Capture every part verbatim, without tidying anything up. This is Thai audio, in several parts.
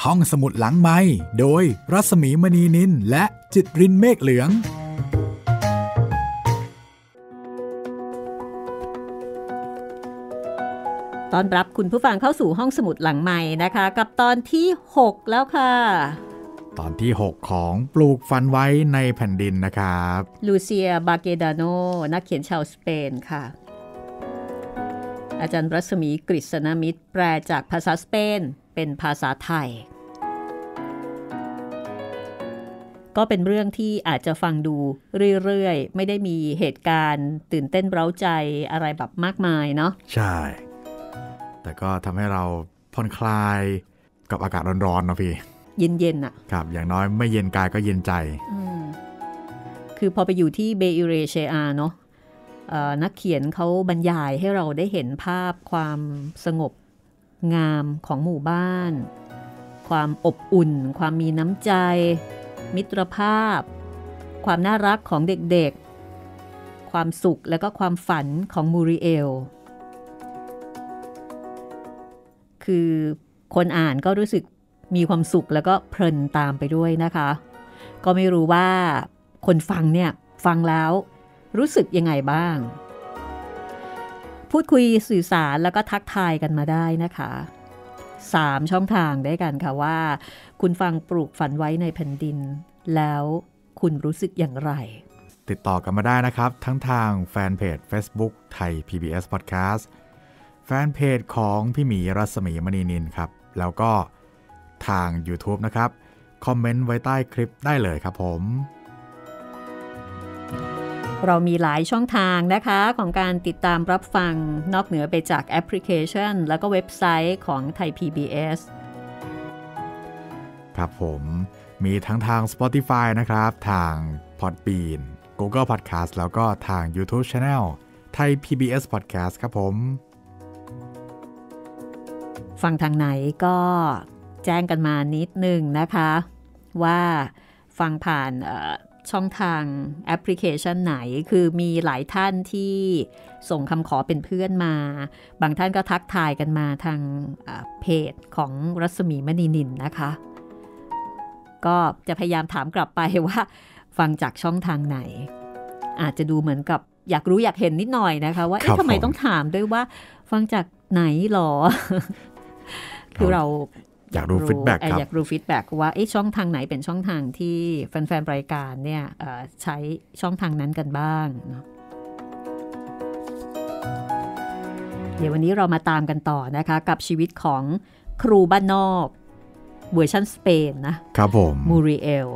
ห้องสมุดหลังไมค์โดยรัศมีมณีนินและจิตรินเมฆเหลืองต้อนรับคุณผู้ฟังเข้าสู่ห้องสมุดหลังไมค์นะคะกับตอนที่หกแล้วค่ะตอนที่หกของปลูกฝันไว้ในแผ่นดินนะครับลูเซียบาเกดาโนนักเขียนชาวสเปนค่ะอาจารย์รัศมีกฤษณมิตรแปลจากภาษาสเปนเป็นภาษาไทยก็เป็นเรื่องที่อาจจะฟังดูเรื่อยๆไม่ได้มีเหตุการณ์ตื่นเต้นเร้าใจอะไรแบบมากมายเนาะใช่แต่ก็ทำให้เราผ่อนคลายกับอากาศร้อนๆเนาะพี่เย็นๆอ่ะครับอย่างน้อยไม่เย็นกายก็เย็นใจคือพอไปอยู่ที่เบอิเรเชียเนาะนักเขียนเขาบรรยายให้เราได้เห็นภาพความสงบงามของหมู่บ้านความอบอุ่นความมีน้ำใจมิตรภาพความน่ารักของเด็กๆความสุขและก็ความฝันของมูริเอลคือคนอ่านก็รู้สึกมีความสุขแล้วก็เพลินตามไปด้วยนะคะก็ไม่รู้ว่าคนฟังเนี่ยฟังแล้วรู้สึกยังไงบ้างพูดคุยสื่อสารแล้วก็ทักทายกันมาได้นะคะสามช่องทางได้กันค่ะว่าคุณฟังปลูกฝันไว้ในแผ่นดินแล้วคุณรู้สึกอย่างไรติดต่อกันมาได้นะครับทั้งทางแฟนเพจ Facebook ไทย พี บี เอส Podcast แฟนเพจของพี่หมีรัศมีมณีนินครับแล้วก็ทาง YouTube นะครับคอมเมนต์ไว้ใต้คลิปได้เลยครับผมเรามีหลายช่องทางนะคะของการติดตามรับฟังนอกเหนือไปจากแอปพลิเคชันแล้วก็เว็บไซต์ของไทย พี บี เอสครับผมมีทั้งทาง Spotify นะครับทาง Podbean Google Podcast แล้วก็ทาง YouTube Channel ไทย พี บี เอส Podcast ครับผมฟังทางไหนก็แจ้งกันมานิดนึงนะคะว่าฟังผ่านช่องทางแอปพลิเคชันไหนคือมีหลายท่านที่ส่งคำขอเป็นเพื่อนมาบางท่านก็ทักทายกันมาทางเพจของรัศมีมณีนินนะคะก็จะพยายามถามกลับไปว่าฟังจากช่องทางไหนอาจจะดูเหมือนกับอยากรู้อยากเห็นนิดหน่อยนะคะว่าเอ๊ะทำไมต้องถามด้วยว่าฟังจากไหนหรอ คือเราอยากรู้ฟีดแบ็กครับอยากรู้ฟีดแบ็กว่าช่องทางไหนเป็นช่องทางที่แฟนๆรายการเนี่ยใช้ช่องทางนั้นกันบ้างเนาะเดี๋ยววันนี้เรามาตามกันต่อนะคะกับชีวิตของครูบ้านนอกเวอร์ชันสเปนนะครับผมมูริเอล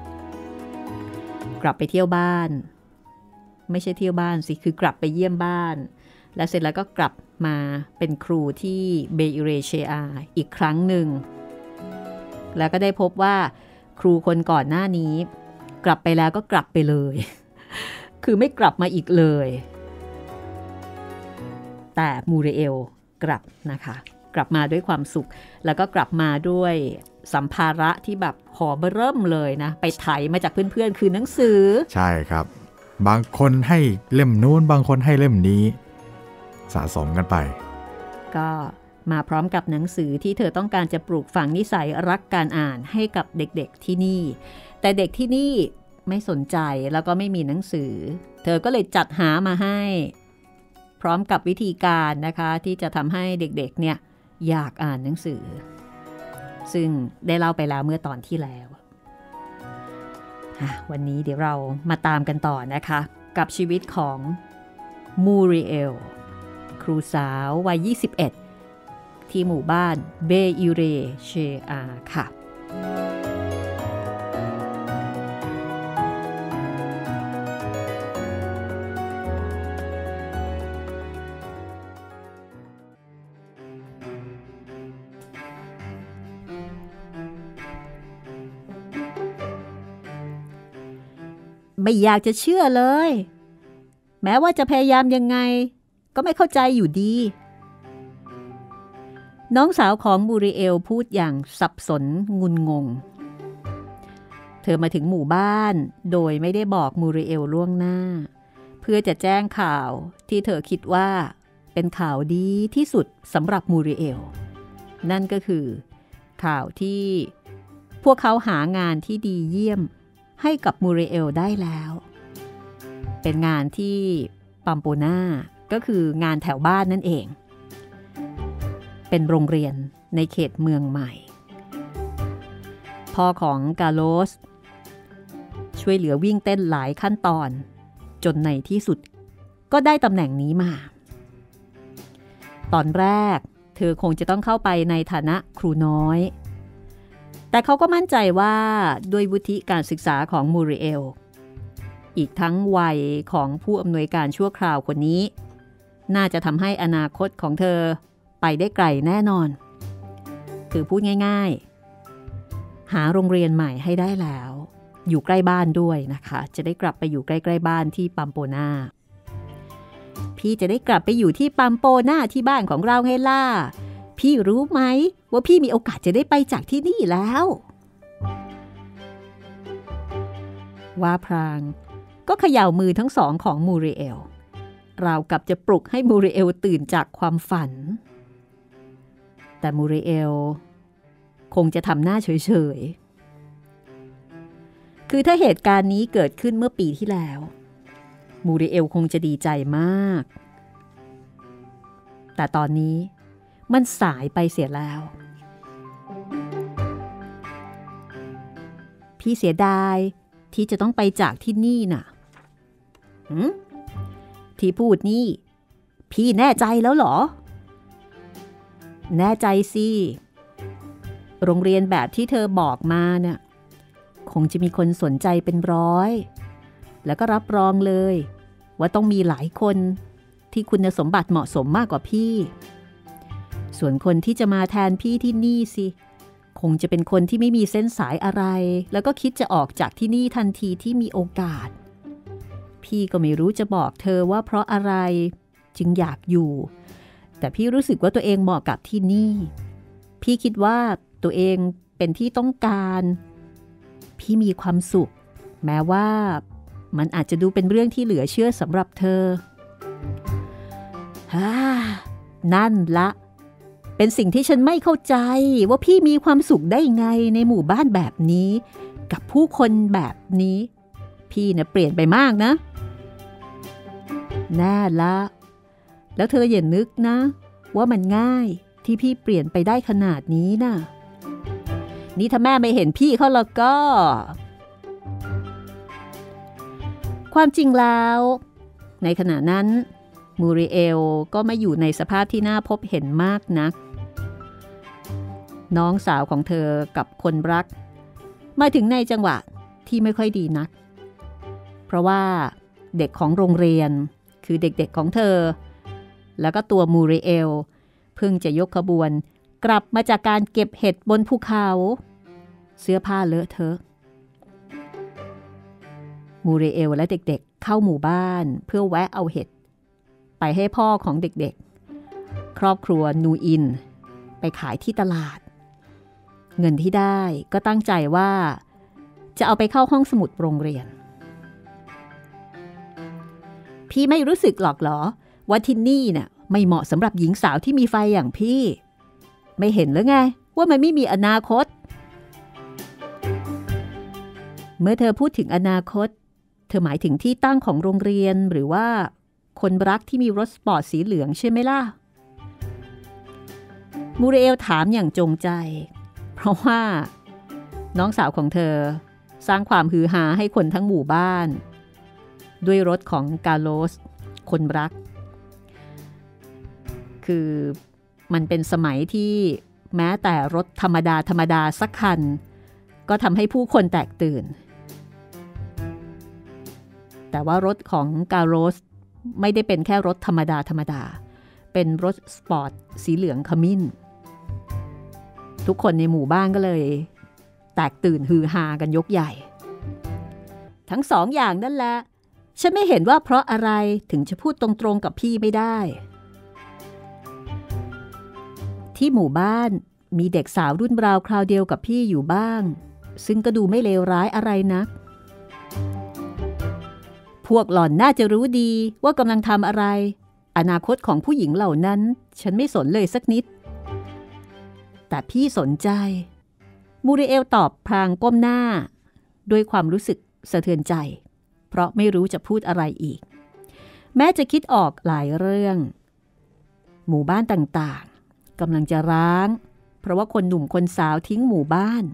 กลับไปเที่ยวบ้านไม่ใช่เที่ยวบ้านสิคือกลับไปเยี่ยมบ้านและเสร็จแล้วก็กลับมาเป็นครูที่เบอิเรเชียอีกครั้งหนึ่งแล้วก็ได้พบว่าครูคนก่อนหน้านี้กลับไปแล้วก็กลับไปเลยคือไม่กลับมาอีกเลยแต่มูริเอลกลับนะคะกลับมาด้วยความสุขแล้วก็กลับมาด้วยสัมภาระที่แบบห่อเบิ่มเลยนะไปไถมาจากเพื่อนๆคือหนังสือใช่ครับบางคนให้เล่มนู้นบางคนให้เล่มนี้สะสมกันไปก็มาพร้อมกับหนังสือที่เธอต้องการจะปลูกฝังนิสัยรักการอ่านให้กับเด็กๆที่นี่แต่เด็กที่นี่ไม่สนใจแล้วก็ไม่มีหนังสือเธอก็เลยจัดหามาให้พร้อมกับวิธีการนะคะที่จะทำให้เด็กๆเนี่ยอยากอ่านหนังสือซึ่งได้เล่าไปแล้วเมื่อตอนที่แล้ววันนี้เดี๋ยวเรามาตามกันต่อนะคะกับชีวิตของมูริเอลครูสาววัยยี่สิบเอ็ดที่หมู่บ้านเบอิเรเชียค่ะ ไม่อยากจะเชื่อเลยแม้ว่าจะพยายามยังไงก็ไม่เข้าใจอยู่ดีน้องสาวของมูริเอลพูดอย่างสับสนงุนงงเธอมาถึงหมู่บ้านโดยไม่ได้บอกมูริเอลล่วงหน้าเพื่อจะแจ้งข่าวที่เธอคิดว่าเป็นข่าวดีที่สุดสำหรับมูริเอลนั่นก็คือข่าวที่พวกเขาหางานที่ดีเยี่ยมให้กับมูริเอลได้แล้วเป็นงานที่ปัมโปนาก็คืองานแถวบ้านนั่นเองเป็นโรงเรียนในเขตเมืองใหม่พ่อของกาโลสช่วยเหลือวิ่งเต้นหลายขั้นตอนจนในที่สุดก็ได้ตำแหน่งนี้มาตอนแรกเธอคงจะต้องเข้าไปในฐานะครูน้อยแต่เขาก็มั่นใจว่าด้วยวุฒิการศึกษาของมูริเอลอีกทั้งวัยของผู้อำนวยการชั่วคราวคนนี้น่าจะทำให้อนาคตของเธอไปได้ไกลแน่นอนคือพูดง่ายๆหาโรงเรียนใหม่ให้ได้แล้วอยู่ใกล้บ้านด้วยนะคะจะได้กลับไปอยู่ใกล้ๆบ้านที่ปัมโปนาพี่จะได้กลับไปอยู่ที่ปัมโปนาที่บ้านของเราไงล่ะพี่รู้ไหมว่าพี่มีโอกาสจะได้ไปจากที่นี่แล้วว่าพรางก็เขย่ามือทั้งสองของมูริเอลราวกับจะปลุกให้มูริเอลตื่นจากความฝันแต่มูริเอลคงจะทำหน้าเฉยๆคือถ้าเหตุการณ์นี้เกิดขึ้นเมื่อปีที่แล้วมูริเอลคงจะดีใจมากแต่ตอนนี้มันสายไปเสียแล้วพี่เสียดายที่จะต้องไปจากที่นี่น่ะหืมที่พูดนี่พี่แน่ใจแล้วเหรอแน่ใจสิโรงเรียนแบบที่เธอบอกมาเนี่ยคงจะมีคนสนใจเป็นร้อยแล้วก็รับรองเลยว่าต้องมีหลายคนที่คุณสมบัติเหมาะสมมากกว่าพี่ส่วนคนที่จะมาแทนพี่ที่นี่สิคงจะเป็นคนที่ไม่มีเส้นสายอะไรแล้วก็คิดจะออกจากที่นี่ทันทีที่มีโอกาสพี่ก็ไม่รู้จะบอกเธอว่าเพราะอะไรจึงอยากอยู่แต่พี่รู้สึกว่าตัวเองเหมาะกับที่นี่พี่คิดว่าตัวเองเป็นที่ต้องการพี่มีความสุขแม้ว่ามันอาจจะดูเป็นเรื่องที่เหลือเชื่อสำหรับเธอฮ่านั่นละเป็นสิ่งที่ฉันไม่เข้าใจว่าพี่มีความสุขได้ไงในหมู่บ้านแบบนี้กับผู้คนแบบนี้พี่เนี่ยเปลี่ยนไปมากนะแน่ละแล้วเธออย่านึกนะว่ามันง่ายที่พี่เปลี่ยนไปได้ขนาดนี้นะนี่ถ้าแม่ไม่เห็นพี่เขาแล้วก็ความจริงแล้วในขณะนั้นมูริเอลก็ไม่อยู่ในสภาพที่น่าพบเห็นมากนักน้องสาวของเธอกับคนรักมาถึงในจังหวะที่ไม่ค่อยดีนักเพราะว่าเด็กของโรงเรียนคือเด็กๆของเธอแล้วก็ตัวมูริเอลเพิ่งจะยกขบวนกลับมาจากการเก็บเห็ดบนภูเขาเสื้อผ้าเลอะเทอะมูริเอลและเด็กๆเข้าหมู่บ้านเพื่อแวะเอาเห็ดไปให้พ่อของเด็กๆครอบครัวนูอินไปขายที่ตลาดเงินที่ได้ก็ตั้งใจว่าจะเอาไปเข้าห้องสมุดโรงเรียนพี่ไม่รู้สึกหรอกเหรอว่าที่นี่เนี่ยไม่เหมาะสำหรับหญิงสาวที่มีไฟอย่างพี่ไม่เห็นหรือไงว่ามันไม่มีอนาคตเมื่อเธอพูดถึงอนาคตเธอหมายถึงที่ตั้งของโรงเรียนหรือว่าคนรักที่มีรถสปอร์ตสีเหลืองใช่ไหมล่ะมูริเอลถามอย่างจงใจเพราะว่าน้องสาวของเธอสร้างความฮือฮาให้คนทั้งหมู่บ้านด้วยรถของกาโลสคนรักคือมันเป็นสมัยที่แม้แต่รถธรรมดาธรรมดาสักคันก็ทำให้ผู้คนแตกตื่นแต่ว่ารถของกาโลสไม่ได้เป็นแค่รถธรรมดาธรรมดาเป็นรถสปอร์ตสีเหลืองขมิ้นทุกคนในหมู่บ้านก็เลยแตกตื่นฮือฮากันยกใหญ่ทั้งสองอย่างนั่นแหละฉันไม่เห็นว่าเพราะอะไรถึงจะพูดตรงๆกับพี่ไม่ได้ที่หมู่บ้านมีเด็กสาวรุ่นราวคราวเดียวกับพี่อยู่บ้างซึ่งก็ดูไม่เลวร้ายอะไรนักพวกหล่อนน่าจะรู้ดีว่ากำลังทำอะไรอนาคตของผู้หญิงเหล่านั้นฉันไม่สนเลยสักนิดแต่พี่สนใจมูริเอลตอบพลางก้มหน้าด้วยความรู้สึกสะเทือนใจเพราะไม่รู้จะพูดอะไรอีกแม้จะคิดออกหลายเรื่องหมู่บ้านต่างๆกำลังจะร้างเพราะว่าคนหนุ่มคนสาวทิ้งหมู่บ้าน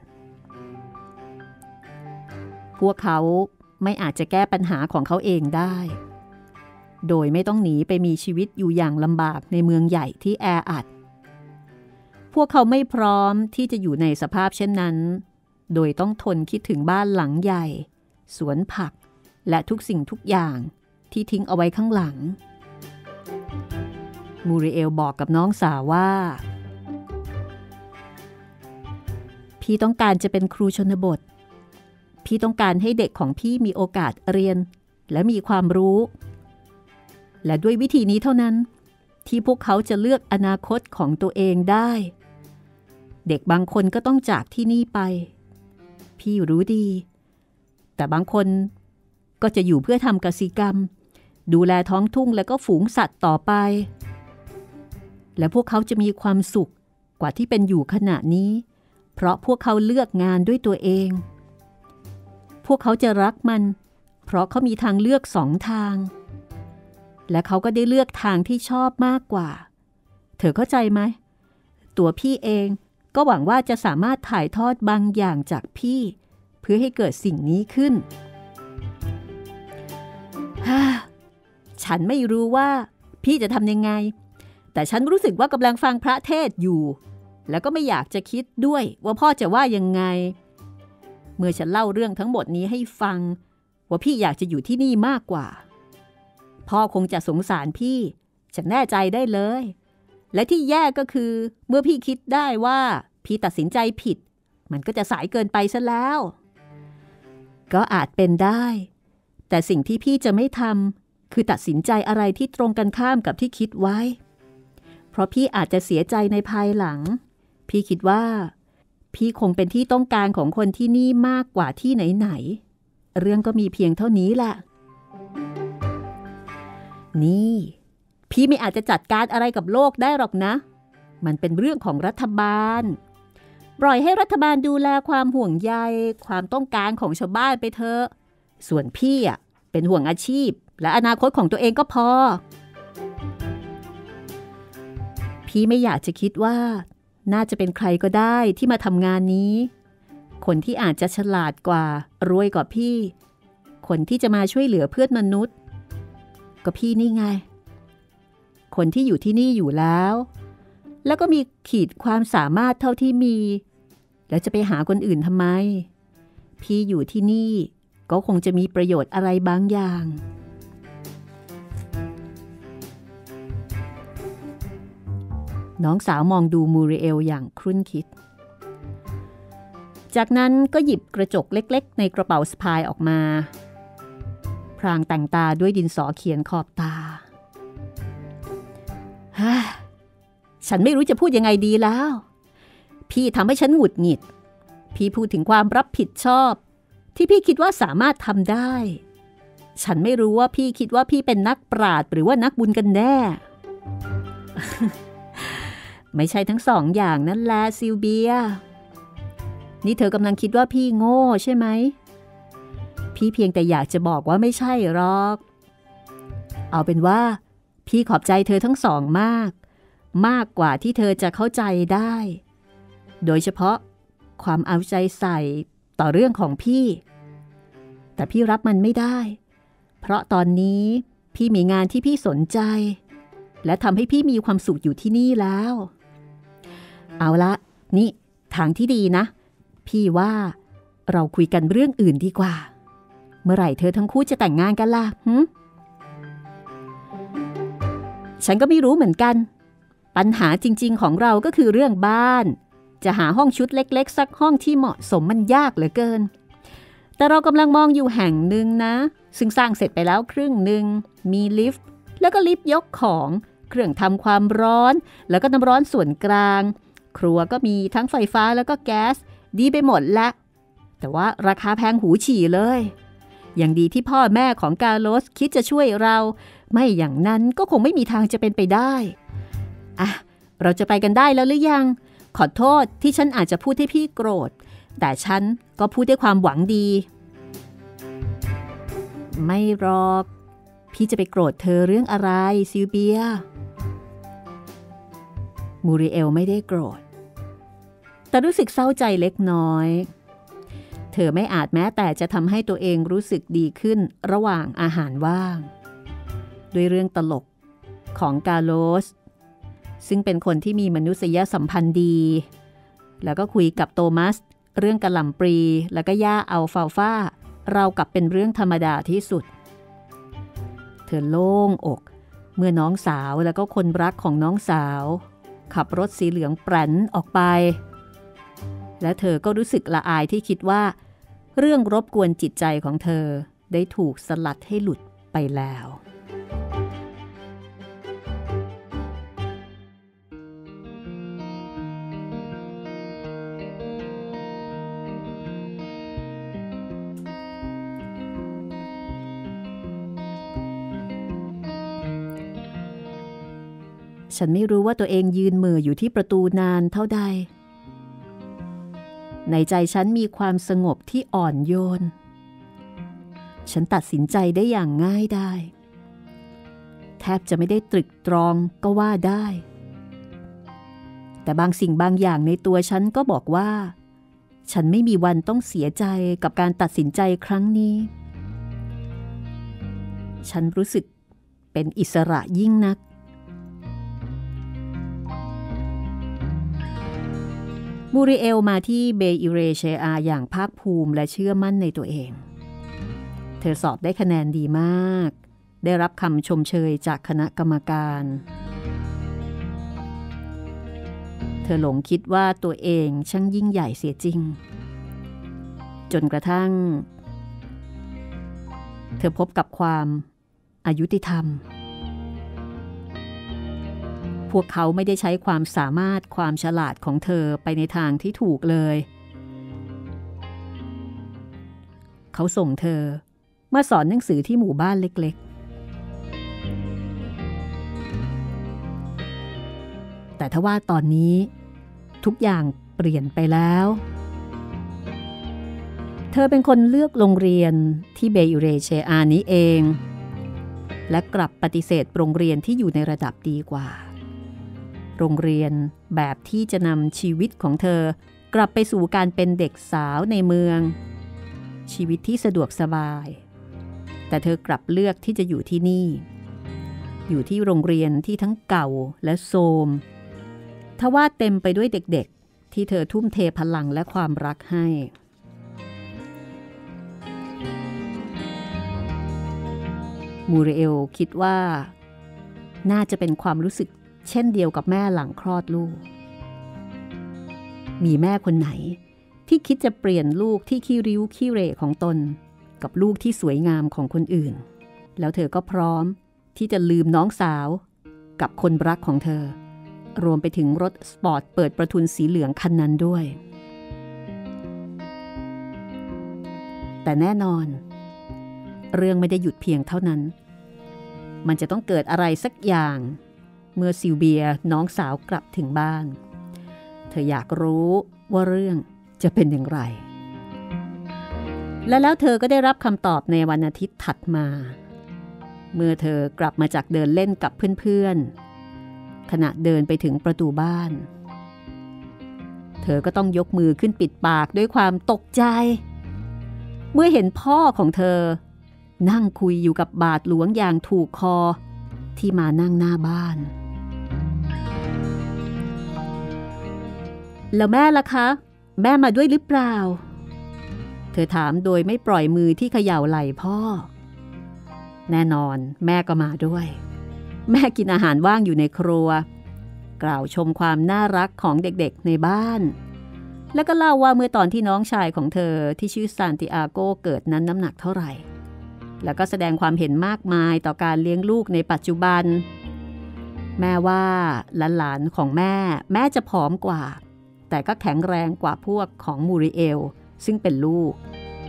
พวกเขาไม่อาจจะแก้ปัญหาของเขาเองได้โดยไม่ต้องหนีไปมีชีวิตอยู่อย่างลำบากในเมืองใหญ่ที่แออัดพวกเขาไม่พร้อมที่จะอยู่ในสภาพเช่นนั้นโดยต้องทนคิดถึงบ้านหลังใหญ่สวนผักและทุกสิ่งทุกอย่างที่ทิ้งเอาไว้ข้างหลังมูริเอลบอกกับน้องสาวว่าพี่ต้องการจะเป็นครูชนบทพี่ต้องการให้เด็กของพี่มีโอกาสเรียนและมีความรู้และด้วยวิธีนี้เท่านั้นที่พวกเขาจะเลือกอนาคตของตัวเองได้เด็กบางคนก็ต้องจากที่นี่ไปพี่รู้ดีแต่บางคนก็จะอยู่เพื่อทำกสิกรรมดูแลท้องทุ่งและก็ฝูงสัตว์ต่อไปและพวกเขาจะมีความสุขกว่าที่เป็นอยู่ขณะนี้เพราะพวกเขาเลือกงานด้วยตัวเองพวกเขาจะรักมันเพราะเขามีทางเลือกสองทางและเขาก็ได้เลือกทางที่ชอบมากกว่าเธอเข้าใจไหมตัวพี่เองก็หวังว่าจะสามารถถ่ายทอดบางอย่างจากพี่เพื่อให้เกิดสิ่งนี้ขึ้นฉันไม่รู้ว่าพี่จะทำยังไงแต่ฉันรู้สึกว่ากำลังฟังพระเทศอยู่แล้วก็ไม่อยากจะคิดด้วยว่าพ่อจะว่ายังไงเมื่อฉันเล่าเรื่องทั้งหมดนี้ให้ฟังว่าพี่อยากจะอยู่ที่นี่มากกว่าพ่อคงจะสงสารพี่ฉันแน่ใจได้เลยและที่แย่ก็คือเมื่อพี่คิดได้ว่าพี่ตัดสินใจผิดมันก็จะสายเกินไปซะแล้วก็อาจเป็นได้แต่สิ่งที่พี่จะไม่ทำคือตัดสินใจอะไรที่ตรงกันข้ามกับที่คิดไว้เพราะพี่อาจจะเสียใจในภายหลังพี่คิดว่าพี่คงเป็นที่ต้องการของคนที่นี่มากกว่าที่ไหนๆเรื่องก็มีเพียงเท่านี้แหละนี่พี่ไม่อาจจะจัดการอะไรกับโลกได้หรอกนะมันเป็นเรื่องของรัฐบาลปล่อยให้รัฐบาลดูแลความห่วงใยความต้องการของชาวบ้านไปเถอะส่วนพี่อ่ะเป็นห่วงอาชีพและอนาคตของตัวเองก็พอพี่ไม่อยากจะคิดว่าน่าจะเป็นใครก็ได้ที่มาทำงานนี้คนที่อาจจะฉลาดกว่ารวยกว่าพี่คนที่จะมาช่วยเหลือเพื่อนมนุษย์ก็พี่นี่ไงคนที่อยู่ที่นี่อยู่แล้วแล้วก็มีขีดความสามารถเท่าที่มีแล้วจะไปหาคนอื่นทำไมพี่อยู่ที่นี่ก็คงจะมีประโยชน์อะไรบางอย่างน้องสาวมองดูมูริเอลอย่างครุ่นคิดจากนั้นก็หยิบกระจกเล็กๆในกระเป๋าสะพายออกมาพรางแต่งตาด้วยดินสอเขียนขอบตาฮ่าฉันไม่รู้จะพูดยังไงดีแล้วพี่ทำให้ฉันหงุดหงิดพี่พูดถึงความรับผิดชอบที่พี่คิดว่าสามารถทำได้ฉันไม่รู้ว่าพี่คิดว่าพี่เป็นนักปราชญ์หรือว่านักบุญกันแน่ ไม่ใช่ทั้งสองอย่างนั่นแหละซิลเบียนี่เธอกำลังคิดว่าพี่โง่ใช่ไหมพี่เพียงแต่อยากจะบอกว่าไม่ใช่หรอกเอาเป็นว่าพี่ขอบใจเธอทั้งสองมากมากกว่าที่เธอจะเข้าใจได้โดยเฉพาะความเอาใจใส่ต่อเรื่องของพี่แต่พี่รับมันไม่ได้เพราะตอนนี้พี่มีงานที่พี่สนใจและทำให้พี่มีความสุขอยู่ที่นี่แล้วเอาละนี่ทางที่ดีนะพี่ว่าเราคุยกันเรื่องอื่นดีกว่าเมื่อไหร่เธอทั้งคู่จะแต่งงานกันล่ะหึฉันก็ไม่รู้เหมือนกันปัญหาจริงๆของเราก็คือเรื่องบ้านจะหาห้องชุดเล็กๆสักห้องที่เหมาะสมมันยากเหลือเกินแต่เรากำลังมองอยู่แห่งหนึ่งนะซึ่งสร้างเสร็จไปแล้วครึ่งหนึ่งมีลิฟต์แล้วก็ลิฟต์ยกของเครื่องทำความร้อนแล้วก็น้ำร้อนส่วนกลางครัวก็มีทั้งไฟฟ้าแล้วก็แก๊สดีไปหมดละแต่ว่าราคาแพงหูฉี่เลยอย่างดีที่พ่อแม่ของกาโลสคิดจะช่วยเราไม่อย่างนั้นก็คงไม่มีทางจะเป็นไปได้อ่ะเราจะไปกันได้แล้วหรือยังขอโทษที่ฉันอาจจะพูดให้พี่โกรธแต่ฉันก็พูดด้วยความหวังดีไม่หรอกพี่จะไปโกรธเธอเรื่องอะไรซิลเบียมูริเอลไม่ได้โกรธแต่รู้สึกเศร้าใจเล็กน้อยเธอไม่อาจแม้แต่จะทำให้ตัวเองรู้สึกดีขึ้นระหว่างอาหารว่างด้วยเรื่องตลกของกาโลสซึ่งเป็นคนที่มีมนุษยสัมพันธ์ดีแล้วก็คุยกับโทมัสเรื่องกะหล่ำปลีแล้วก็หญ้าอัลฟาฟาเรากับเป็นเรื่องธรรมดาที่สุดเธอโล่งอกเมื่อน้องสาวแล้วก็คนรักของน้องสาวขับรถสีเหลืองแปรนออกไปและเธอก็รู้สึกละอายที่คิดว่าเรื่องรบกวนจิตใจของเธอได้ถูกสลัดให้หลุดไปแล้วฉันไม่รู้ว่าตัวเองยืนเหม่ออยู่ที่ประตูนานเท่าใดในใจฉันมีความสงบที่อ่อนโยนฉันตัดสินใจได้อย่างง่ายได้แทบจะไม่ได้ตรึกตรองก็ว่าได้แต่บางสิ่งบางอย่างในตัวฉันก็บอกว่าฉันไม่มีวันต้องเสียใจกับการตัดสินใจครั้งนี้ฉันรู้สึกเป็นอิสระยิ่งนักมูริเอลมาที่เบอิเรเชอาอย่างภาคภูมิและเชื่อมั่นในตัวเองเธอสอบได้คะแนนดีมากได้รับคำชมเชยจากคณะกรรมการเธอหลงคิดว่าตัวเองช่างยิ่งใหญ่เสียจริงจนกระทั่งเธอพบกับความอยุติธรรมพวกเขาไม่ได้ใช้ความสามารถความฉลาดของเธอไปในทางที่ถูกเลยเขาส่งเธอมาสอนหนังสือที่หมู่บ้านเล็กๆแต่ทว่าตอนนี้ทุกอย่างเปลี่ยนไปแล้วเธอเป็นคนเลือกโรงเรียนที่เบอิเรเชอานี้เองและกลับปฏิเสธโรงเรียนที่อยู่ในระดับดีกว่าโรงเรียนแบบที่จะนำชีวิตของเธอกลับไปสู่การเป็นเด็กสาวในเมืองชีวิตที่สะดวกสบายแต่เธอกลับเลือกที่จะอยู่ที่นี่อยู่ที่โรงเรียนที่ทั้งเก่าและโทรมทว่าเต็มไปด้วยเด็กๆที่เธอทุ่มเทพลังและความรักให้มูริเอลคิดว่าน่าจะเป็นความรู้สึกเช่นเดียวกับแม่หลังคลอดลูกมีแม่คนไหนที่คิดจะเปลี่ยนลูกที่ขี้ริ้วขี้เหร่ของตนกับลูกที่สวยงามของคนอื่นแล้วเธอก็พร้อมที่จะลืมน้องสาวกับคนรักของเธอรวมไปถึงรถสปอร์ตเปิดประทุนสีเหลืองคันนั้นด้วยแต่แน่นอนเรื่องไม่ได้หยุดเพียงเท่านั้นมันจะต้องเกิดอะไรสักอย่างเมื่อซิลเบียน้องสาวกลับถึงบ้านเธออยากรู้ว่าเรื่องจะเป็นอย่างไรและแล้วเธอก็ได้รับคำตอบในวันอาทิตย์ถัดมาเมื่อเธอกลับมาจากเดินเล่นกับเพื่อนๆขณะเดินไปถึงประตูบ้านเธอก็ต้องยกมือขึ้นปิดปากด้วยความตกใจเมื่อเห็นพ่อของเธอนั่งคุยอยู่กับบาทหลวงอย่างถูกคอที่มานั่งหน้าบ้านแล้วแม่ล่ะคะแม่มาด้วยหรือเปล่าเธอถามโดยไม่ปล่อยมือที่เขย่าไหล่พ่อแน่นอนแม่ก็มาด้วยแม่กินอาหารว่างอยู่ในครัวกล่าวชมความน่ารักของเด็กๆในบ้านแล้วก็เล่าว่าเมื่อตอนที่น้องชายของเธอที่ชื่อซานติอาโกเกิดนั้นน้ำหนักเท่าไหร่แล้วก็แสดงความเห็นมากมายต่อการเลี้ยงลูกในปัจจุบันแม่ว่าหลานๆของแม่แม่จะผอมกว่าแต่ก็แข็งแรงกว่าพวกของมูริเอลซึ่งเป็นลูก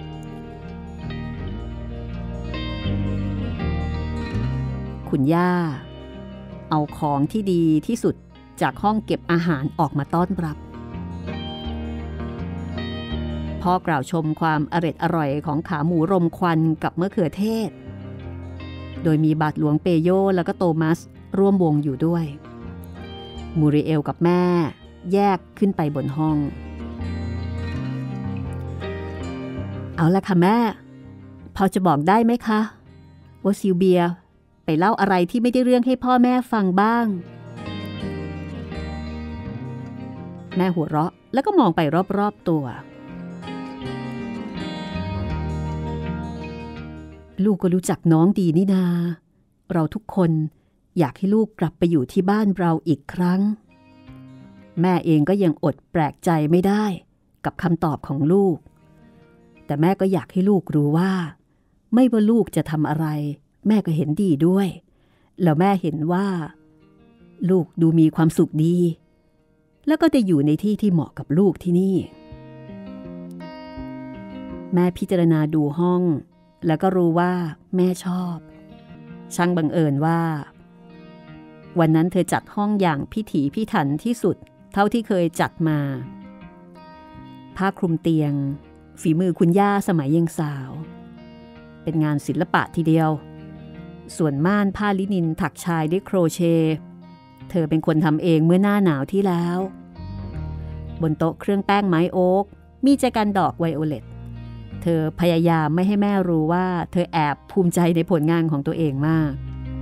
คุณย่าเอาของที่ดีที่สุดจากห้องเก็บอาหารออกมาต้อนรับพ่อกล่าวชมความอร็ดอร่อยของขาหมูรมควันกับมะเขือเทศโดยมีบาทหลวงเปโยแล้วก็โตมัสร่วมวงอยู่ด้วยมูริเอลกับแม่แยกขึ้นไปบนห้องเอาละค่ะแม่พอจะบอกได้ไหมคะว่าซิลเบียไปเล่าอะไรที่ไม่ได้เรื่องให้พ่อแม่ฟังบ้างแม่หัวเราะแล้วก็มองไปรอบๆตัวลูกก็รู้จักน้องดีนี่นาเราทุกคนอยากให้ลูกกลับไปอยู่ที่บ้านเราอีกครั้งแม่เองก็ยังอดแปลกใจไม่ได้กับคำตอบของลูกแต่แม่ก็อยากให้ลูกรู้ว่าไม่ว่าลูกจะทำอะไรแม่ก็เห็นดีด้วยแล้วแม่เห็นว่าลูกดูมีความสุขดีแล้วก็จะอยู่ในที่ที่เหมาะกับลูกที่นี่แม่พิจารณาดูห้องแล้วก็รู้ว่าแม่ชอบช่างบังเอิญว่าวันนั้นเธอจัดห้องอย่างพิถีพิถันที่สุดเท่าที่เคยจัดมาผ้าคลุมเตียงฝีมือคุณย่าสมัยยังสาวเป็นงานศิลปะทีเดียวส่วนม่านผ้าลินินถักชายด้วยโครเชต์เธอเป็นคนทำเองเมื่อหน้าหนาวที่แล้วบนโต๊ะเครื่องแป้งไม้โอ๊กมีแจกันดอกไวโอเลตเธอพยายามไม่ให้แม่รู้ว่าเธอแอบภูมิใจในผลงานของตัวเองมาก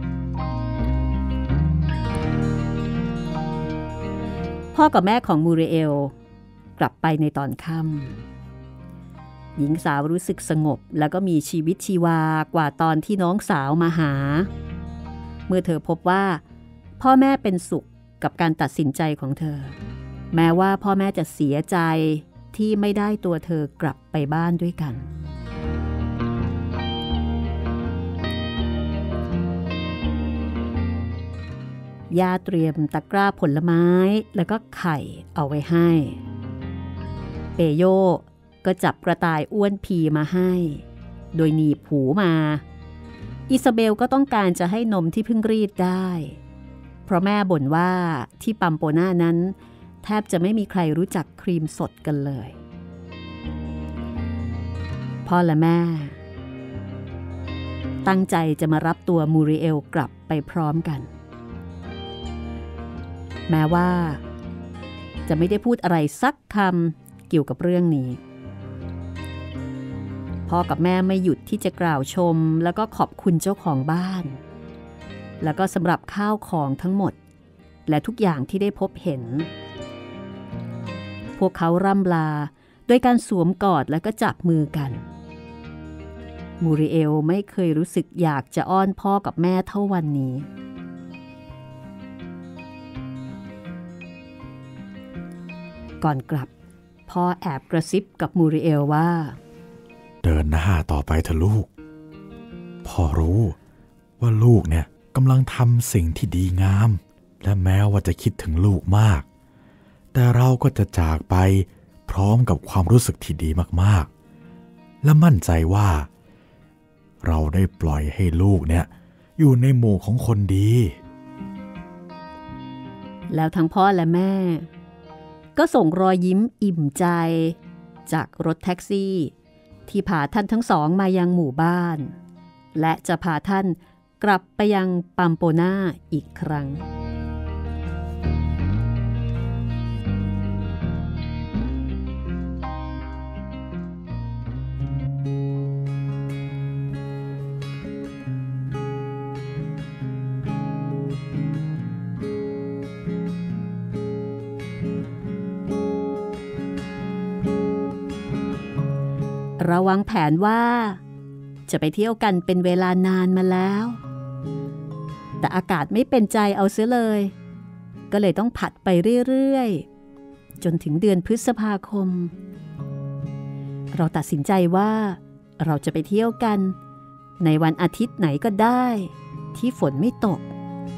พ่อกับแม่ของมูริเอลกลับไปในตอนค่ำหญิงสาวรู้สึกสงบแล้วก็มีชีวิตชีวากว่าตอนที่น้องสาวมาหาเมื่อเธอพบว่าพ่อแม่เป็นสุขกับการตัดสินใจของเธอแม้ว่าพ่อแม่จะเสียใจที่ไม่ได้ตัวเธอกลับไปบ้านด้วยกันย่าเตรียมตะกร้าผลไม้แล้วก็ไข่เอาไว้ให้เปโยก็จับกระต่ายอ้วนพีมาให้โดยหนีบหูมาอิซาเบลก็ต้องการจะให้นมที่เพิ่งรีดได้เพราะแม่บ่นว่าที่ปัมโปน่านั้นแทบจะไม่มีใครรู้จักครีมสดกันเลยพ่อและแม่ตั้งใจจะมารับตัวมูริเอลกลับไปพร้อมกันแม้ว่าจะไม่ได้พูดอะไรสักคำเกี่ยวกับเรื่องนี้พ่อกับแม่ไม่หยุดที่จะกล่าวชมแล้วก็ขอบคุณเจ้าของบ้านแล้วก็สำหรับข้าวของทั้งหมดและทุกอย่างที่ได้พบเห็นพวกเขาร่ำลาโดยการสวมกอดและก็จับมือกันมูริเอลไม่เคยรู้สึกอยากจะอ้อนพ่อกับแม่เท่าวันนี้ก่อนกลับพ่อแอบกระซิบกับมูริเอลว่าเดินหน้าต่อไปเถอะลูกพ่อรู้ว่าลูกเนี่ยกำลังทำสิ่งที่ดีงามและแม้ว่าจะคิดถึงลูกมากแต่เราก็จะจากไปพร้อมกับความรู้สึกที่ดีมากๆและมั่นใจว่าเราได้ปล่อยให้ลูกเนี่ยอยู่ในหมู่ของคนดีแล้วทั้งพ่อและแม่ก็ส่งรอยยิ้มอิ่มใจจากรถแท็กซี่ที่พาท่านทั้งสองมายังหมู่บ้านและจะพาท่านกลับไปยังปัมโปน่าอีกครั้งเราวางแผนว่าจะไปเที่ยวกันเป็นเวลานานมาแล้วแต่อากาศไม่เป็นใจเอาเสียเลยก็เลยต้องผัดไปเรื่อยๆจนถึงเดือนพฤษภาคมเราตัดสินใจว่าเราจะไปเที่ยวกันในวันอาทิตย์ไหนก็ได้ที่ฝนไม่ตก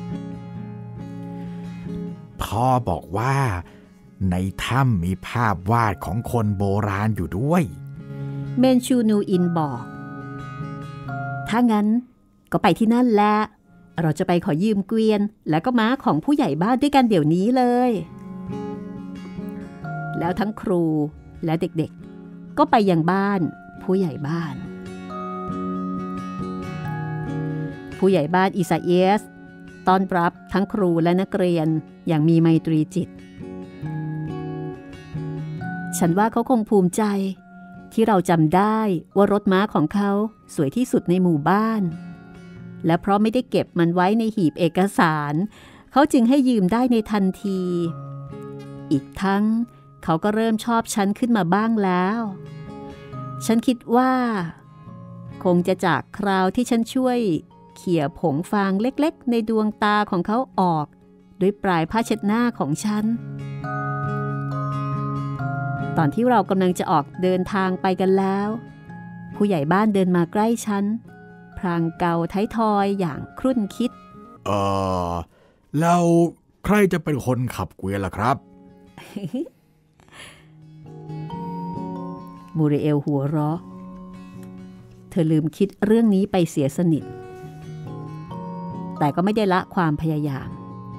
พ่อบอกว่าในถ้ำมีภาพวาดของคนโบราณอยู่ด้วยเมนชูนูอินบอกถ้างั้นก็ไปที่นั่นแหละเราจะไปขอยืมเกวียนและก็ม้าของผู้ใหญ่บ้านด้วยกันเดี๋ยวนี้เลยแล้วทั้งครูและเด็กๆก็ไปยังบ้านผู้ใหญ่บ้านผู้ใหญ่บ้านอิซาเอสต้อนรับทั้งครูและนักเรียนอย่างมีไมตรีจิตฉันว่าเขาคงภูมิใจที่เราจำได้ว่ารถม้าของเขาสวยที่สุดในหมู่บ้านและเพราะไม่ได้เก็บมันไว้ในหีบเอกสารเขาจึงให้ยืมได้ในทันทีอีกทั้งเขาก็เริ่มชอบฉันขึ้นมาบ้างแล้วฉันคิดว่าคงจะจากคราวที่ฉันช่วยเขี่ยผงฟางเล็กๆในดวงตาของเขาออกด้วยปลายผ้าเช็ดหน้าของฉันตอนที่เรากำลังจะออกเดินทางไปกันแล้วผู้ใหญ่บ้านเดินมาใกล้ฉันพลางเกาท้ายทอยอย่างครุ่นคิดเออแล้วใครจะเป็นคนขับเกวียนล่ะครับมูริเอลหัวเราะเธอลืมคิดเรื่องนี้ไปเสียสนิทแต่ก็ไม่ได้ละความพยายาม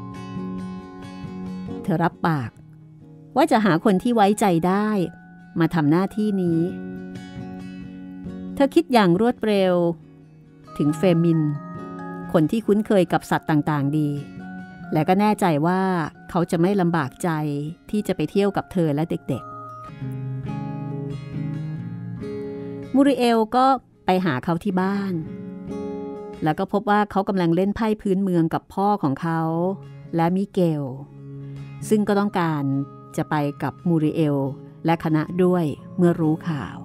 เธอรับปากว่าจะหาคนที่ไว้ใจได้มาทำหน้าที่นี้เธอคิดอย่างรวดเร็วถึงเฟมินคนที่คุ้นเคยกับสัตว์ต่างๆดีและก็แน่ใจว่าเขาจะไม่ลำบากใจที่จะไปเที่ยวกับเธอและเด็กๆมูริเอลก็ไปหาเขาที่บ้านแล้วก็พบว่าเขากำลังเล่นไพ่พื้นเมืองกับพ่อของเขาและมิเกลซึ่งก็ต้องการจะไปกับมูริเอลและคณะด้วยเมื่อรู้ข่าว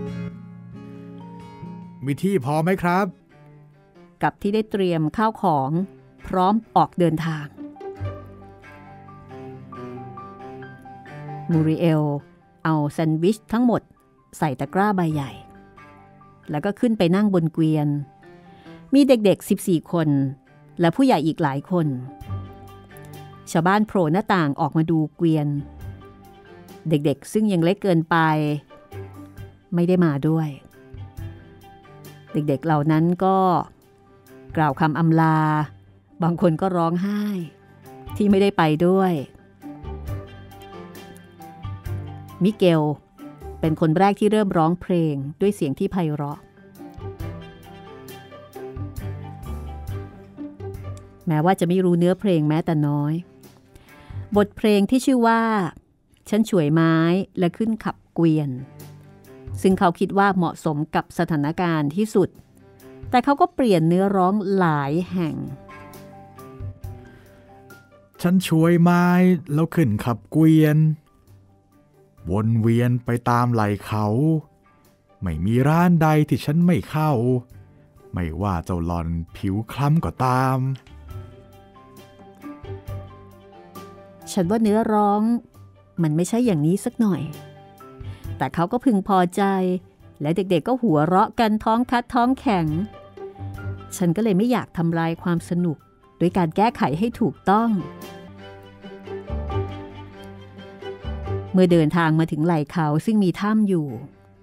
มีที่พอไหมครับกับที่ได้เตรียมข้าวของพร้อมออกเดินทางมูริเอลเอาแซนด์วิชทั้งหมดใส่ตะกร้าใบใหญ่แล้วก็ขึ้นไปนั่งบนเกวียนมีเด็กๆสิบสี่คนและผู้ใหญ่อีกหลายคนชาวบ้านโผล่หน้าต่างออกมาดูเกวียนเด็กๆซึ่งยังเล็กเกินไปไม่ได้มาด้วยเด็กๆเหล่านั้นก็กล่าวคำอำลาบางคนก็ร้องไห้ที่ไม่ได้ไปด้วยมิเกลเป็นคนแรกที่เริ่มร้องเพลงด้วยเสียงที่ไพเราะแม้ว่าจะไม่รู้เนื้อเพลงแม้แต่น้อยบทเพลงที่ชื่อว่าฉันฉวยไม้และขึ้นขับเกวียนซึ่งเขาคิดว่าเหมาะสมกับสถานการณ์ที่สุดแต่เขาก็เปลี่ยนเนื้อร้องหลายแห่งฉันฉวยไม้แล้วขึ้นขับเกวียนวนเวียนไปตามไหล่เขาไม่มีร้านใดที่ฉันไม่เข้าไม่ว่าเจ้าหล่อนผิวคล้ำก็ตามฉันว่าเนื้อร้องมันไม่ใช่อย่างนี้สักหน่อยแต่เขาก็พึงพอใจและเด็กๆก็หัวเราะกันท้องคัดท้องแข็งฉันก็เลยไม่อยากทำลายความสนุกโดยการแก้ไขให้ถูกต้องเมื่อเดินทางมาถึงไหล่เขาซึ่งมีถ้ำอยู่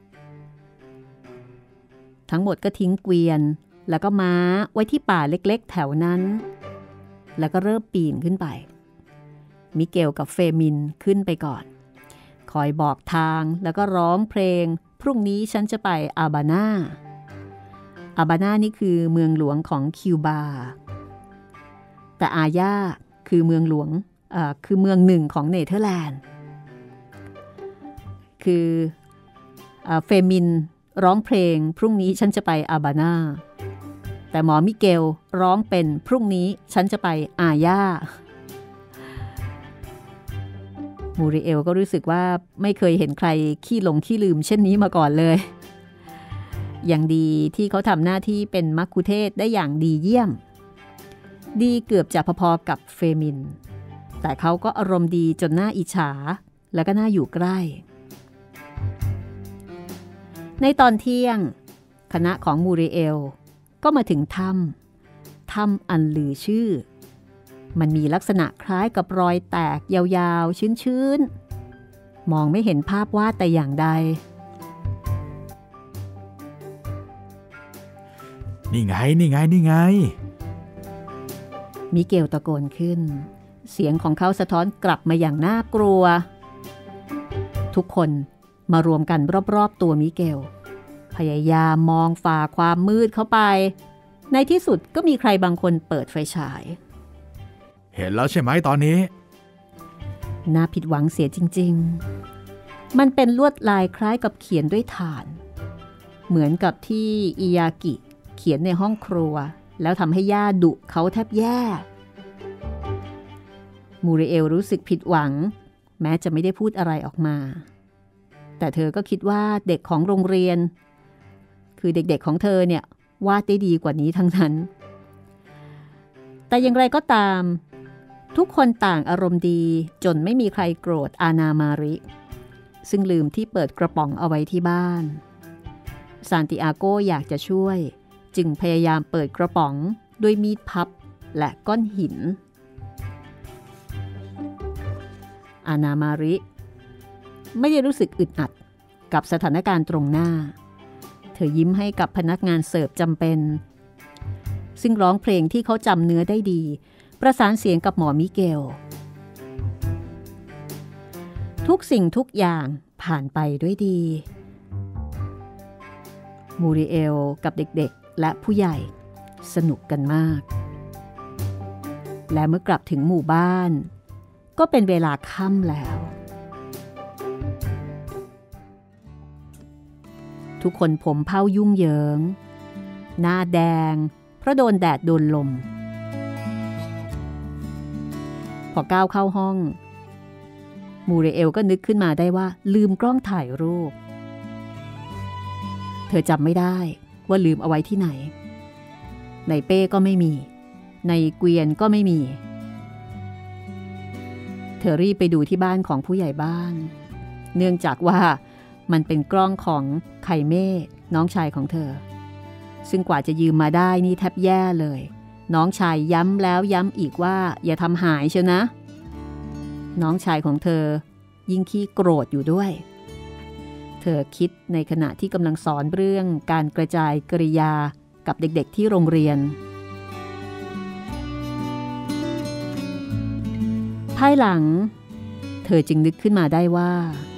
ทั้งหมดก็ทิ้งเกวียนแล้วก็ม้าไว้ที่ป่าเล็กๆแถวนั้นแล้วก็เริ่มปีนขึ้นไปมิเกลกับเฟมินขึ้นไปก่อนคอยบอกทางแล้วก็ร้องเพลงพรุ่งนี้ฉันจะไปอาบานาอาบานานี่คือเมืองหลวงของคิวบาแต่อาญาคือเมืองหลวงเอ่อคือเมืองหนึ่งของเนเธอร์แลนด์คือเฟมินร้องเพลงพรุ่งนี้ฉันจะไปอาบานาแต่หมอมิเกลร้องเป็นพรุ่งนี้ฉันจะไปอาญามูริเอลก็รู้สึกว่าไม่เคยเห็นใครขี้หลงขี้ลืมเช่นนี้มาก่อนเลยอย่างดีที่เขาทำหน้าที่เป็นมัคคุเทศก์ได้อย่างดีเยี่ยมดีเกือบจะพอๆกับเฟมินแต่เขาก็อารมณ์ดีจนน่าอิจฉาและก็น่าอยู่ใกล้ในตอนเที่ยงคณะของมูริเอลก็มาถึงถ้ำถ้ำอันลือชื่อมันมีลักษณะคล้ายกับรอยแตกยาวๆชื้นๆมองไม่เห็นภาพวาดแต่อย่างใดนี่ไงนี่ไงนี่ไงมิเกลตะโกนขึ้นเสียงของเขาสะท้อนกลับมาอย่างน่ากลัวทุกคนมารวมกันรอบๆตัวมิเกลพยายามมองฝ่าความมืดเข้าไปในที่สุดก็มีใครบางคนเปิดไฟฉายเห็นแล้วใช่ไหมตอนนี้น่าผิดหวังเสียจริงๆมันเป็นลวดลายคล้ายกับเขียนด้วยถ่านเหมือนกับที่อิยากิเขียนในห้องครัวแล้วทำให้ย่าดุเขาแทบแย่มูริเอลรู้สึกผิดหวังแม้จะไม่ได้พูดอะไรออกมาแต่เธอก็คิดว่าเด็กของโรงเรียนคือเด็กๆของเธอเนี่ยวาดได้ดีกว่านี้ทั้งนั้นแต่อย่างไรก็ตามทุกคนต่างอารมณ์ดีจนไม่มีใครโกรธอานามาริซึ่งลืมที่เปิดกระป๋องเอาไว้ที่บ้านซานติอาโกอยากจะช่วยจึงพยายามเปิดกระป๋องด้วยมีดพับและก้อนหินอานามาริไม่ได้รู้สึกอึดอัดกับสถานการณ์ตรงหน้าเธอยิ้มให้กับพนักงานเสิร์ฟจำเป็นซึ่งร้องเพลงที่เขาจำเนื้อได้ดีประสานเสียงกับหมอมิเกลทุกสิ่งทุกอย่างผ่านไปด้วยดีมูริเอลกับเด็กๆและผู้ใหญ่สนุกกันมากและเมื่อกลับถึงหมู่บ้านก็เป็นเวลาค่ำแล้วทุกคนผมเผ้ายุ่งเหยิงหน้าแดงเพราะโดนแดดโดนลมพอก้าวเข้าห้องมูริเอลก็นึกขึ้นมาได้ว่าลืมกล้องถ่ายรูปเธอจำไม่ได้ว่าลืมเอาไว้ที่ไหนในเป้ก็ไม่มีในเกวียนก็ไม่มีเธอรีบไปดูที่บ้านของผู้ใหญ่บ้านเนื่องจากว่ามันเป็นกล้องของไคเม่น้องชายของเธอซึ่งกว่าจะยืมมาได้นี่แทบแย่เลยน้องชายย้ำแล้วย้ำอีกว่าอย่าทำหายเชียวนะน้องชายของเธอยิ่งขี้โกรธอยู่ด้วยเธอคิดในขณะที่กำลังสอนเรื่องการกระจายกริยากับเด็กๆที่โรงเรียนภายหลังเธอจึงนึกขึ้นมาได้ว่า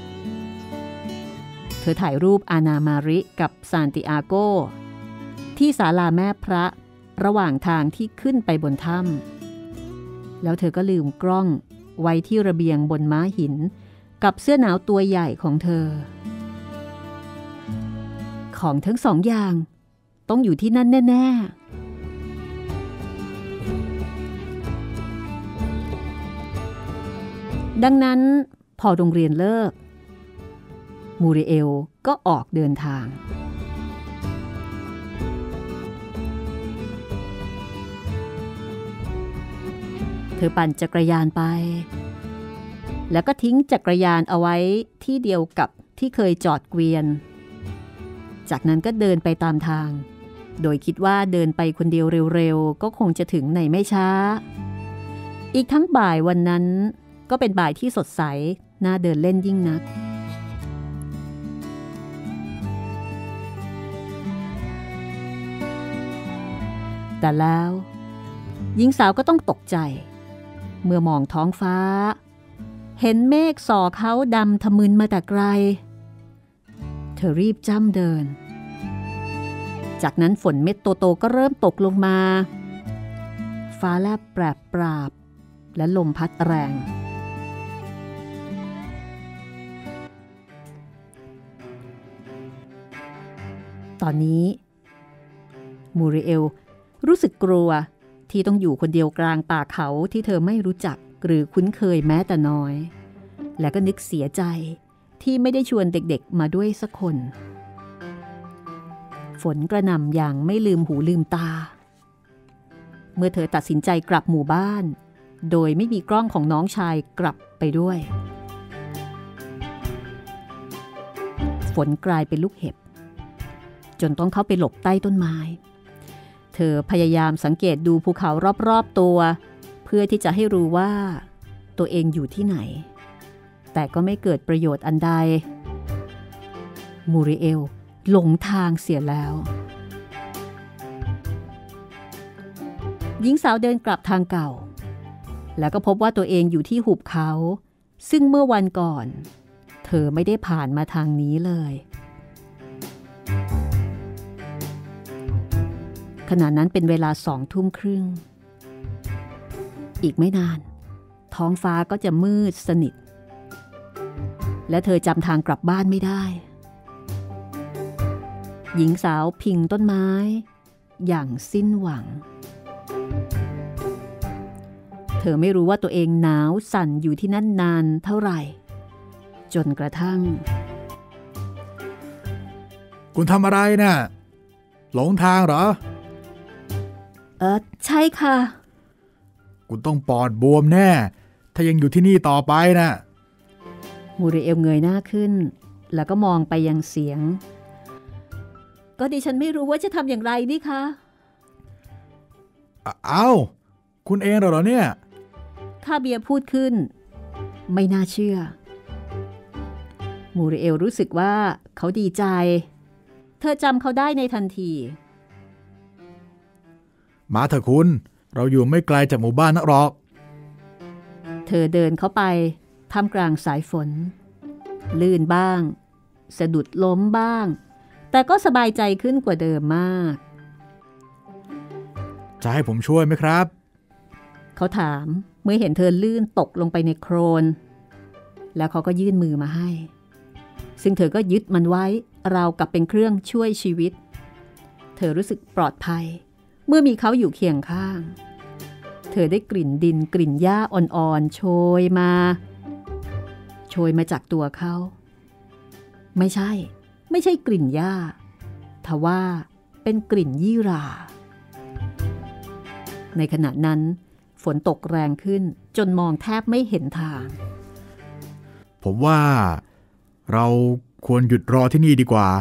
เธอถ่ายรูปอานามาริกับซานติอาโกที่ศาลาแม่พระระหว่างทางที่ขึ้นไปบนถ้ำแล้วเธอก็ลืมกล้องไว้ที่ระเบียงบนม้าหินกับเสื้อหนาวตัวใหญ่ของเธอของทั้งสองอย่างต้องอยู่ที่นั่นแน่ๆดังนั้นพอโรงเรียนเลิกมูริเอลก็ออกเดินทางเธอปั่นจักรยานไปแล้วก็ทิ้งจักรยานเอาไว้ที่เดียวกับที่เคยจอดเกวียนจากนั้นก็เดินไปตามทางโดยคิดว่าเดินไปคนเดียวเร็วๆก็คงจะถึงในไม่ช้าอีกทั้งบ่ายวันนั้นก็เป็นบ่ายที่สดใสน่าเดินเล่นยิ่งนักแต่แล้วหญิงสาวก็ต้องตกใจเมื่อมองท้องฟ้าเห็นเมฆส่อเขาดำทะมึนมาแต่ไกลเธอรีบจ้ำเดินจากนั้นฝนเม็ดโตๆก็เริ่มตกลงมาฟ้าแลบแปรปราบและลมพัดแรงตอนนี้มูริเอลรู้สึกกลัวที่ต้องอยู่คนเดียวกลางป่าเขาที่เธอไม่รู้จักหรือคุ้นเคยแม้แต่น้อยและก็นึกเสียใจที่ไม่ได้ชวนเด็กๆมาด้วยสักคนฝนกระหน่ำอย่างไม่ลืมหูลืมตาเมื่อเธอตัดสินใจกลับหมู่บ้านโดยไม่มีกล้องของน้องชายกลับไปด้วยฝนกลายเป็นลูกเห็บจนต้องเข้าไปหลบใต้ต้นไม้เธอพยายามสังเกตดูภูเขารอบๆตัวเพื่อที่จะให้รู้ว่าตัวเองอยู่ที่ไหนแต่ก็ไม่เกิดประโยชน์อันใดมูริเอลหลงทางเสียแล้วหญิงสาวเดินกลับทางเก่าแล้วก็พบว่าตัวเองอยู่ที่หุบเขาซึ่งเมื่อวันก่อนเธธอไม่ได้ผ่านมาทางนี้เลยขณะนั้นเป็นเวลาสองทุ่มครึ่งอีกไม่นานท้องฟ้าก็จะมืดสนิทและเธอจำทางกลับบ้านไม่ได้หญิงสาวพิงต้นไม้อย่างสิ้นหวังเธอไม่รู้ว่าตัวเองหนาวสั่นอยู่ที่นั่นนานเท่าไหร่จนกระทั่งคุณทำอะไรน่ะหลงทางเหรอเออใช่ค่ะคุณต้องปอดบวมแน่ถ้ายังอยู่ที่นี่ต่อไปนะมูริเอลเงยหน้าขึ้นแล้วก็มองไปยังเสียงก็ดิฉันไม่รู้ว่าจะทำอย่างไรนี่คะอ้าวคุณเองเหรอเนี่ยคาเบียพูดขึ้นไม่น่าเชื่อมูริเอลรู้สึกว่าเขาดีใจเธอจำเขาได้ในทันทีมาเถอะคุณเราอยู่ไม่ไกลจากหมู่บ้านนักหรอกเธอเดินเข้าไปท่ามกลางสายฝนลื่นบ้างสะดุดล้มบ้างแต่ก็สบายใจขึ้นกว่าเดิมมากจะให้ผมช่วยไหมครับเขาถามเมื่อเห็นเธอลื่นตกลงไปในโคลนแล้วเขาก็ยื่นมือมาให้ซึ่งเธอก็ยึดมันไว้ราวกับเป็นเครื่องช่วยชีวิตเธอรู้สึกปลอดภัยเมื่อมีเขาอยู่เคียงข้างเธอได้กลิ่นดินกลิ่นหญ้าอ่อนๆโชยมาโชยมาจากตัวเขาไม่ใช่ไม่ใช่กลิ่นหญ้าทว่าเป็นกลิ่นยี่หร่าในขณะนั้นฝนตกแรงขึ้นจนมองแทบไม่เห็นทางผมว่าเราควรหยุดรอที่นี่ดีกว่า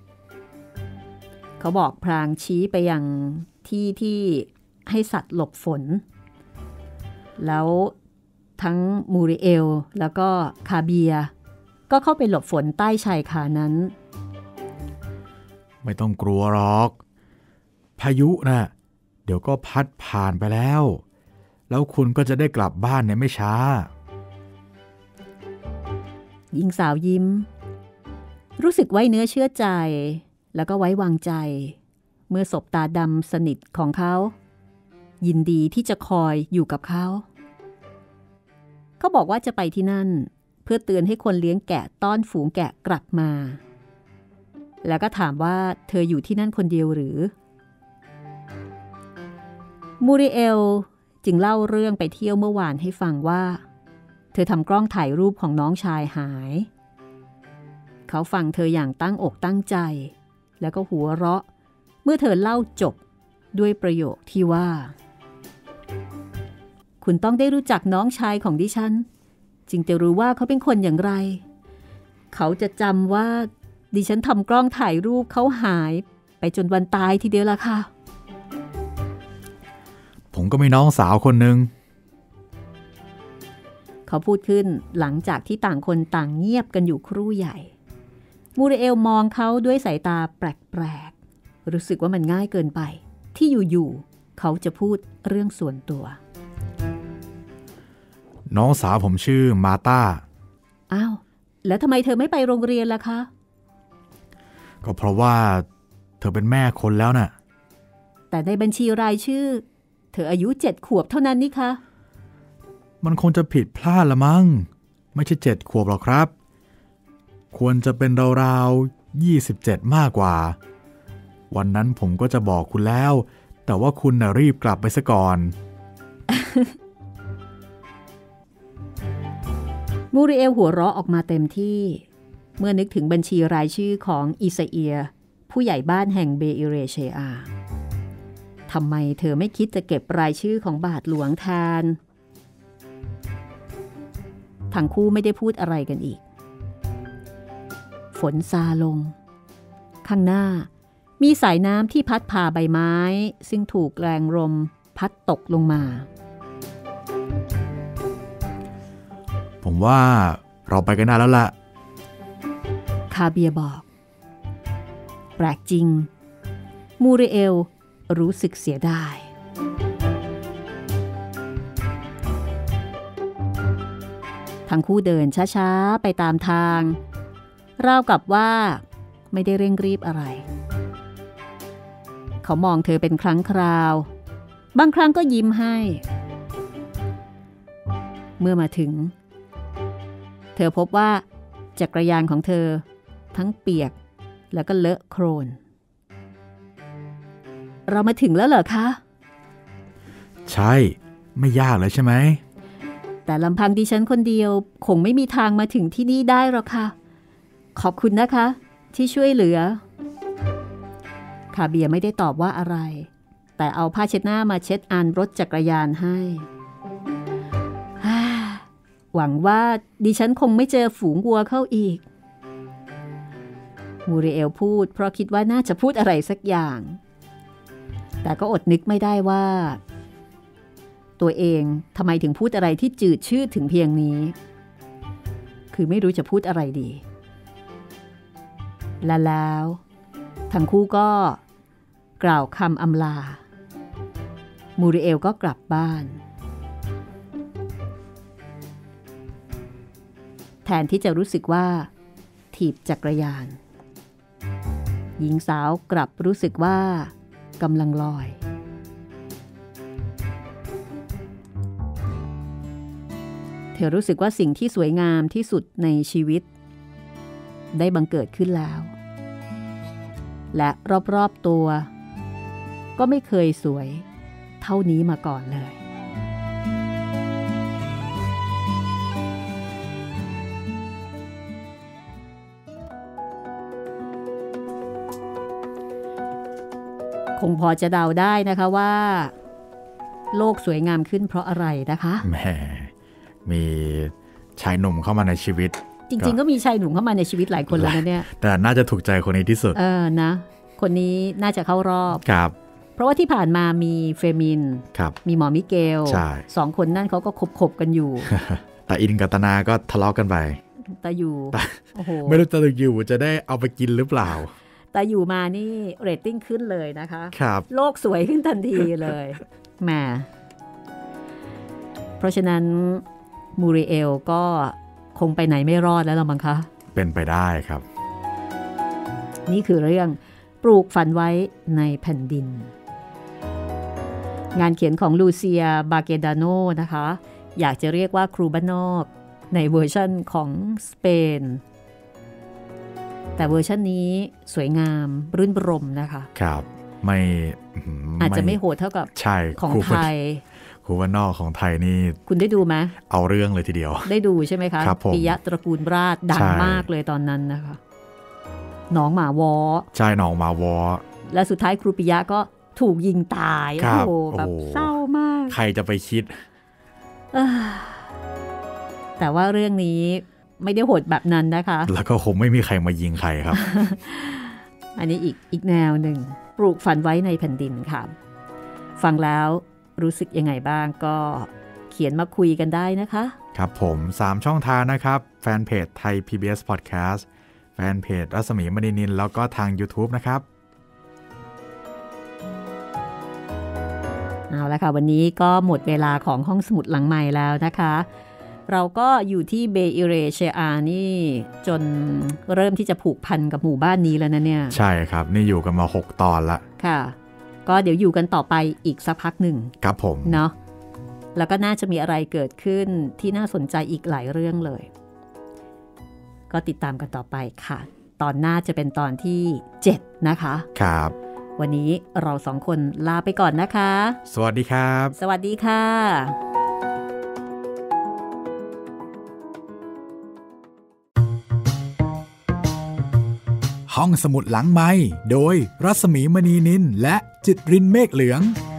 เขาบอกพลางชี้ไปยังที่ที่ให้สัตว์หลบฝนแล้วทั้งมูริเอลแล้วก็คาเบียก็เข้าไปหลบฝนใต้ชายคานั้นไม่ต้องกลัวหรอกพายุนะ่ะเดี๋ยวก็พัดผ่านไปแล้วแล้วคุณก็จะได้กลับบ้านในไม่ช้าหญิงสาวยิ้มรู้สึกไว้เนื้อเชื่อใจแล้วก็ไว้วางใจเมื่อศพตาดำสนิทของเขายินดีที่จะคอยอยู่กับเขาเขาบอกว่าจะไปที่นั่นเพื่อเตือนให้คนเลี้ยงแกะต้อนฝูงแกะกลับมาแล้วก็ถามว่าเธออยู่ที่นั่นคนเดียวหรือมูริเอลจึงเล่าเรื่องไปเที่ยวเมื่อวานให้ฟังว่าเธอทำกล้องถ่ายรูปของน้องชายหายเขาฟังเธออย่างตั้งอกตั้งใจแล้วก็หัวเราะเมื่อเธอเล่าจบด้วยประโยคที่ว่าคุณต้องได้รู้จักน้องชายของดิฉันจึงจะรู้ว่าเขาเป็นคนอย่างไรเขาจะจำว่าดิฉันทำกล้องถ่ายรูปเขาหายไปจนวันตายทีเดียวละค่ะผมก็มีน้องสาวคนหนึ่งเขาพูดขึ้นหลังจากที่ต่างคนต่างเงียบกันอยู่ครู่ใหญ่มูริเอลมองเขาด้วยสายตาแปลกๆรู้สึกว่ามันง่ายเกินไปที่อยู่ๆเขาจะพูดเรื่องส่วนตัวน้องสาวผมชื่อมาตาอ้าวแล้วทำไมเธอไม่ไปโรงเรียนล่ะคะก็เพราะว่าเธอเป็นแม่คนแล้วน่ะแต่ในบัญชีรายชื่อเธออายุเจ็ดขวบเท่านั้นนี่คะมันคงจะผิดพลาดละมั้งไม่ใช่เจ็ดขวบหรอกครับควรจะเป็นราวๆยี่สิบเจ็ดมากกว่าวันนั้นผมก็จะบอกคุณแล้วแต่ว่าคุณน่ะรีบกลับไปซะก่อนมูริเอลหัวเราะออกมาเต็มที่เมื่อนึกถึงบัญชีรายชื่อของอิซาเอียผู้ใหญ่บ้านแห่งเบอิเรเชียทำไมเธอไม่คิดจะเก็บรายชื่อของบาทหลวงแทนทั้งคู่ไม่ได้พูดอะไรกันอีกฝนซาลงข้างหน้ามีสายน้ำที่พัดพาใบไม้ซึ่งถูกแรงลมพัดตกลงมาผมว่าเราไปกันได้แล้วล่ะคาเบียบอกแปลกจริงมูริเอลรู้สึกเสียดายททั้งคู่เดินช้าๆไปตามทางราวกับว่าไม่ได้เร่งรีบอะไรเขามองเธอเป็นครั้งคราวบางครั้งก็ยิ้มให้เมื่อมาถึงเธอพบว่าจักรยานของเธอทั้งเปียกแล้วก็เลอะโคลนเรามาถึงแล้วเหรอคะใช่ไม่ยากเลยใช่ไหมแต่ลำพังดิฉันคนเดียวคงไม่มีทางมาถึงที่นี่ได้หรอกค่ะขอบคุณนะคะที่ช่วยเหลือคาเบียไม่ได้ตอบว่าอะไรแต่เอาผ้าเช็ดหน้ามาเช็ดอันรถจักรยานให้หวังว่าดิฉันคงไม่เจอฝูงวัวเข้าอีกมูริเอลพูดเพราะคิดว่าน่าจะพูดอะไรสักอย่างแต่ก็อดนึกไม่ได้ว่าตัวเองทำไมถึงพูดอะไรที่จืดชืดถึงเพียงนี้คือไม่รู้จะพูดอะไรดีและแล้วทั้งคู่ก็กล่าวคำอำลามูริเอลก็กลับบ้านแทนที่จะรู้สึกว่าถีบจักรยานหญิงสาวกลับรู้สึกว่ากำลังลอยเธอรู้สึกว่าสิ่งที่สวยงามที่สุดในชีวิตได้บังเกิดขึ้นแล้วและรอบๆตัวก็ไม่เคยสวยเท่านี้มาก่อนเลยคงพอจะเดาได้นะคะว่าโลกสวยงามขึ้นเพราะอะไรนะคะแหมมีชายหนุ่มเข้ามาในชีวิตจริงๆก็มีชายหนุ่มเข้ามาในชีวิตหลายคนแล้วนะเนี่ยแต่น่าจะถูกใจคนนี้ที่สุดเออนะคนนี้น่าจะเข้ารอบครับเพราะว่าที่ผ่านมามีเฟมินมีหมอมิเกลสองคนนั่นเขาก็คบๆกันอยู่แต่อินกับตนาก็ทะเลาะกันไปแต่อยู่โอ้โหไม่รู้จะอยู่จะได้เอาไปกินหรือเปล่าแต่อยู่มานี่เรตติ้งขึ้นเลยนะคะครับโลกสวยขึ้นทันทีเลยแหมเพราะฉะนั้นมูริเอลก็คงไปไหนไม่รอดแล้วล่ะมั้งคะเป็นไปได้ครับนี่คือเรื่องปลูกฝันไว้ในแผ่นดินงานเขียนของลูเซียบาเกดาโนนะคะอยากจะเรียกว่าครูบ้านนอกในเวอร์ชันของสเปนแต่เวอร์ชันนี้สวยงามรื่นรมนะคะครับไม่อาจจะไม่โหดเท่ากับของไทยครูบ้านนอกของไทยนี่คุณได้ดูไหมเอาเรื่องเลยทีเดียวได้ดูใช่ไหมคะปิยะตระกูลราชดังมากเลยตอนนั้นนะคะหนองหมาวอใช่หนองหมาวอและสุดท้ายครูปิยะก็ถูกยิงตายโอ้โหแบบเศร้ามากใครจะไปคิดแต่ว่าเรื่องนี้ไม่ได้โหดแบบนั้นนะคะแล้วก็คงไม่มีใครมายิงใครครับอันนี้อีกอีกแนวหนึ่งปลูกฝันไว้ในแผ่นดินค่ะฟังแล้วรู้สึกยังไงบ้างก็เขียนมาคุยกันได้นะคะครับผมสามช่องทางนะครับแฟนเพจไทย พี บี เอส Podcast แฟนเพจรัศมีมณีนินแล้วก็ทาง YouTube นะครับเอาละค่ะวันนี้ก็หมดเวลาของห้องสมุดหลังใหม่แล้วนะคะเราก็อยู่ที่เบอิเรเชียนี่จนเริ่มที่จะผูกพันกับหมู่บ้านนี้แล้วนะเนี่ยใช่ครับนี่อยู่กันมาหกตอนละค่ะก็เดี๋ยวอยู่กันต่อไปอีกสักพักหนึ่งครับผมเนาะแล้วก็น่าจะมีอะไรเกิดขึ้นที่น่าสนใจอีกหลายเรื่องเลยก็ติดตามกันต่อไปค่ะตอนหน้าจะเป็นตอนที่เจ็ดนะคะครับวันนี้เราสองคนลาไปก่อนนะคะสวัสดีครับสวัสดีค่ะห้องสมุดหลังไมค์โดยรัศมีมณีนินและจิตรินเมฆเหลือง